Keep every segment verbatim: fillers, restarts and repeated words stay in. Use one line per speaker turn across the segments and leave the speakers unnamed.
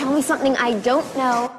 Tell me something I don't know.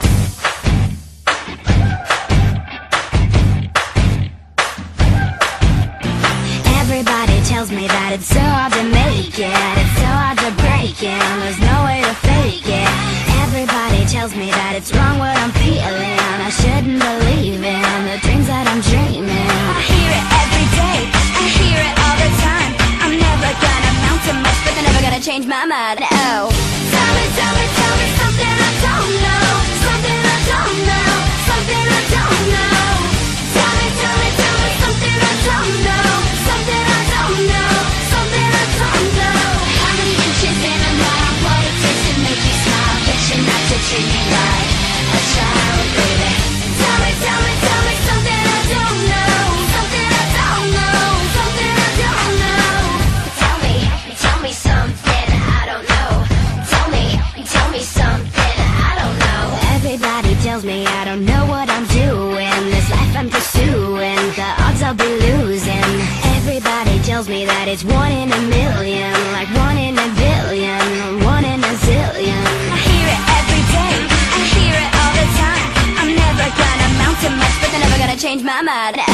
Everybody tells me that it's so hard to make it, it's so hard to break it, and there's no way to fake it. Everybody tells me that it's wrong what I'm feeling, I shouldn't believe in the dreams that I'm dreaming. I hear it every day, I hear it all the time. I'm never gonna amount to much, but they're never gonna change my mind. Oh, tell me, tell me, tell me something I don't know, something I don't know, something I don't know. Tell me, tell me, tell me something I don't know, something I don't know, something I don't know. How many inches in a mile? What it takes to make you smile? Picture not to treat me like a child, baby. Tell me, tell me, tell me something I don't know, something I don't know, something I don't know. Tell me, tell me something I don't know. Tell me, tell me something I don't know. Everybody tells me I don't know what I'm doing. This life I'm pursuing, the odds I'll be losing. Everybody tells me that it's one in a million, like one in a billion, one in a zillion. I hear it every day, I hear it all the time. I'm never gonna amount to much, but they're never gonna change my mind.